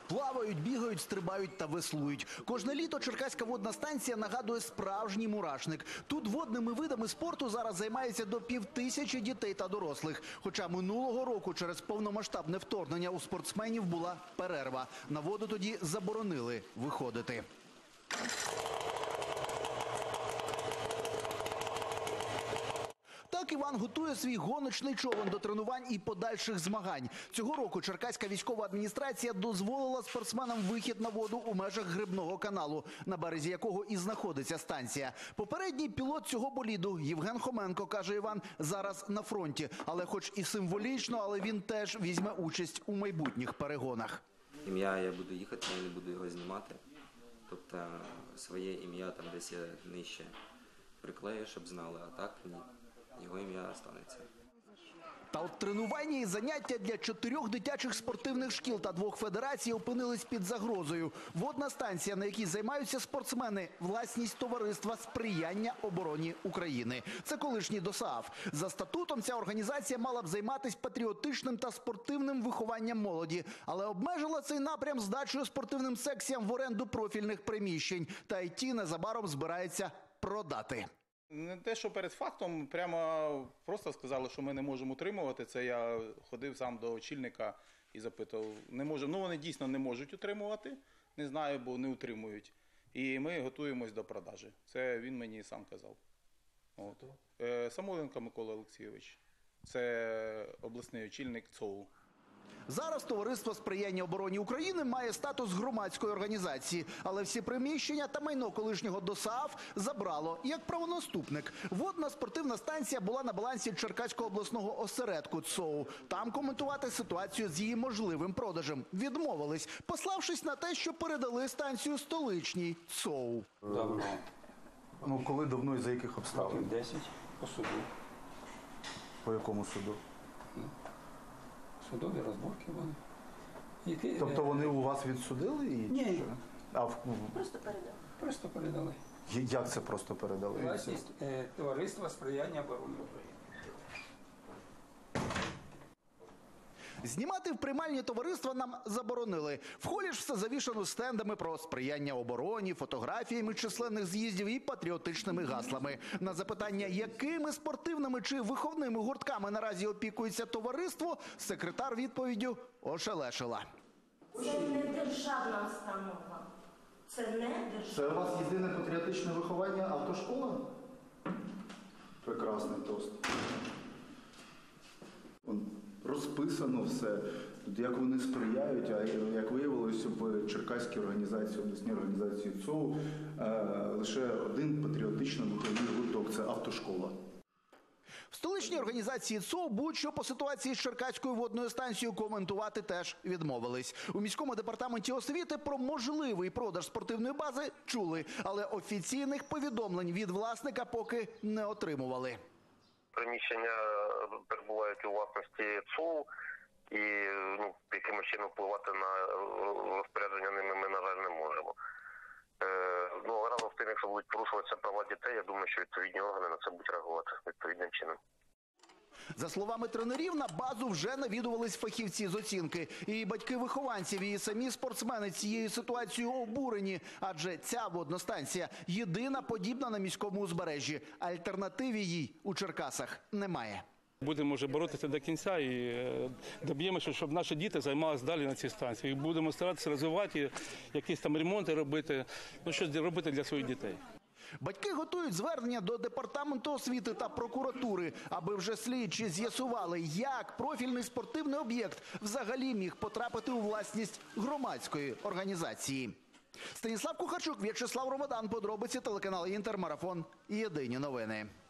Плавають, бігають, стрибають та веслують. Кожне літо Черкаська водна станція нагадує справжній мурашник. Тут водними видами спорту зараз займається до 5000 дітей та дорослих. Хоча минулого року через повномасштабне вторгнення у спортсменів була перерва. На воду тоді заборонили виходити. Так Іван готує свій гоночний човен до тренувань і подальших змагань. Цього року Черкаська військова адміністрація дозволила спортсменам вихід на воду у межах Грибного каналу, на березі якого і знаходиться станція. Попередній пілот цього боліду Євген Хоменко, каже Іван, зараз на фронті. Але хоч і символічно, але він теж візьме участь у майбутніх перегонах. Ім'я я буду їхати, я не буду його знімати. Тобто своє ім'я там десь я нижче приклею, щоб знали, а так ні. Його ім'я останеться. Та от тренування і заняття для 4 дитячих спортивних шкіл та 2 федерацій опинились під загрозою. Водна станція, на якій займаються спортсмени – власність товариства «Сприяння обороні України». Це колишній ДОСААФ. За статутом ця організація мала б займатися патріотичним та спортивним вихованням молоді. Але обмежила цей напрям здачею спортивним секціям в оренду профільних приміщень. Та й ті незабаром збирається продати. Не те, що перед фактом, прямо просто сказали, що ми не можемо утримувати. Це я ходив сам до очільника і запитував, не можемо. Ну, вони дійсно не можуть утримувати, не знаю, бо не утримують. І ми готуємось до продажі. Це він мені сам казав. От. Самойленко Микола Олексійович, це обласний очільник ЦОУ. Зараз товариство «Сприяння обороні України» має статус громадської організації, але всі приміщення та майно колишнього ДОСААФ забрало як правонаступник. Водна спортивна станція була на балансі Черкаського обласного осередку ЦОУ. Там коментувати ситуацію з її можливим продажем відмовились, пославшись на те, що передали станцію столичній ЦОУ. Давно. Ну, коли давно і за яких обставин? 10 по суду. По якому суду? Судові розборки вони. Тобто вони у вас відсудили її? Ні. Просто передали. Як це просто передали? Власність товариства «Сприяння обороні України». Знімати в приймальні товариства нам заборонили. В холі ж все завішано стендами про сприяння обороні, фотографіями численних з'їздів і патріотичними гаслами. На запитання, якими спортивними чи виховними гуртками наразі опікується товариство, секретар відповіддю ошелешила. Це не державна установа. Це не державна. Це у вас єдине патріотичне виховання автошкола? Прекрасний тост. Розписано все, як вони сприяють, а як виявилося в Черкаській організації, обласній організації ЦОУ, лише один патріотично-виховний гурток – це автошкола. В столичній організації ЦОУ будь-що по ситуації з Черкаською водною станцією коментувати теж відмовились. У міському департаменті освіти про можливий продаж спортивної бази чули, але офіційних повідомлень від власника поки не отримували. Приміщення перебувають у власності ЦОУ і якимось чином впливати на розпорядження ними ми, на жаль, не можемо. Разом з тим, якщо будуть порушуватися права дітей, я думаю, що відповідні органи на це будуть реагувати відповідним чином. За словами тренерів, на базу вже навідувались фахівці з оцінки. І батьки вихованців, і самі спортсмени цією ситуацією обурені. Адже ця водна станція єдина подібна на міському узбережжі. Альтернативи їй у Черкасах немає. Будемо вже боротися до кінця і доб'ємося, щоб наші діти займалися далі на цій станції. І будемо старатися розвивати, якісь там ремонти робити, щось робити для своїх дітей. Батьки готують звернення до Департаменту освіти та прокуратури, аби вже слідчі з'ясували, як профільний спортивний об'єкт взагалі міг потрапити у власність громадської організації. Станіслав Кухарчук, В'ячеслав Ромадан, подробиці, телеканал «Інтер», Марафон, Єдині новини.